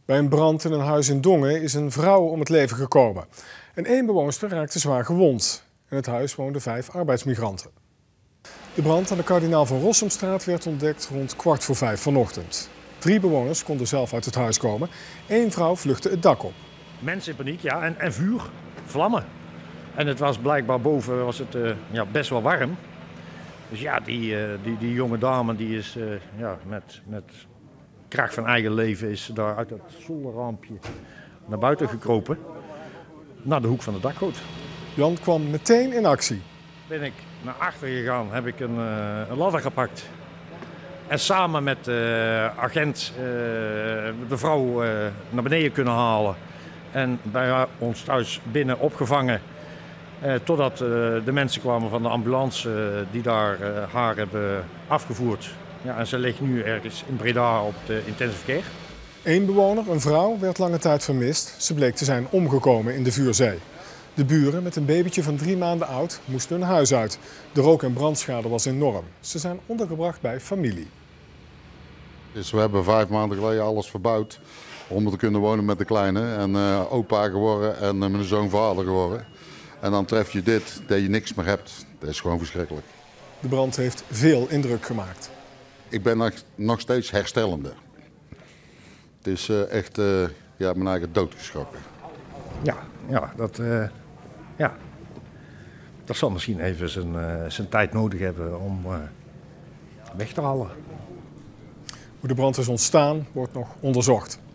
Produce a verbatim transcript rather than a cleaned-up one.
Bij een brand in een huis in Dongen is een vrouw om het leven gekomen. En één bewoonster raakte zwaar gewond. In het huis woonden vijf arbeidsmigranten. De brand aan de Kardinaal van Rossumstraat werd ontdekt rond kwart voor vijf vanochtend. Drie bewoners konden zelf uit het huis komen. Eén vrouw vluchtte het dak op. Mensen in paniek, ja, en, en vuur, vlammen. En het was blijkbaar boven was het, uh, ja, best wel warm. Dus ja, die, uh, die, die jonge dame die is uh, ja, met, met kracht van eigen leven is daar uit het zolderraampje naar buiten gekropen. Naar de hoek van de dakgoot. Jan kwam meteen in actie. Ben ik naar achter gegaan, heb ik een, uh, een ladder gepakt. En samen met de uh, agent uh, de vrouw uh, naar beneden kunnen halen. En bij ons thuis binnen opgevangen. Uh, totdat uh, de mensen kwamen van de ambulance uh, die daar uh, haar hebben afgevoerd. Ja, en ze ligt nu ergens in Breda op de intensive care. Eén bewoner, een vrouw, werd lange tijd vermist. Ze bleek te zijn omgekomen in de vuurzee. De buren met een babytje van drie maanden oud moesten hun huis uit. De rook- en brandschade was enorm. Ze zijn ondergebracht bij familie. Dus we hebben vijf maanden geleden alles verbouwd om te kunnen wonen met de kleine. En uh, opa geworden en uh, mijn zoon vader geworden. En dan tref je dit, dat je niks meer hebt. Dat is gewoon verschrikkelijk. De brand heeft veel indruk gemaakt. Ik ben nog, nog steeds herstellende. Het is uh, echt uh, ja, mijn eigen doodgeschrokken. Ja, ja, dat, uh, ja, dat zal misschien even zijn, uh, zijn tijd nodig hebben om uh, weg te halen. Hoe de brand is ontstaan wordt nog onderzocht.